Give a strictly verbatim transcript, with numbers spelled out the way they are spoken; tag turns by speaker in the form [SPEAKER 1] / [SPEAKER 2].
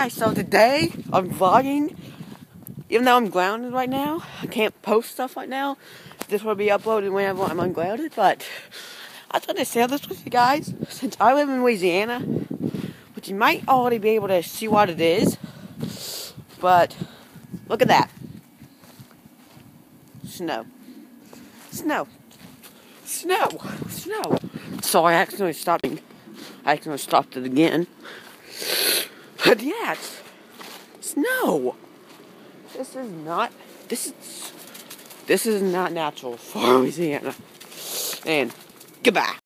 [SPEAKER 1] Guys, so today I'm vlogging. Even though I'm grounded right now, I can't post stuff right now. This will be uploaded whenever I'm ungrounded, but I thought I'd share this with you guys. Since I live in Louisiana, which you might already be able to see what it is, but look at that. Snow. Snow. Snow. Snow. So I accidentally stopped. I accidentally stopped it again. But yeah, it's snow. This is not, this is, this is not natural for Louisiana. And goodbye.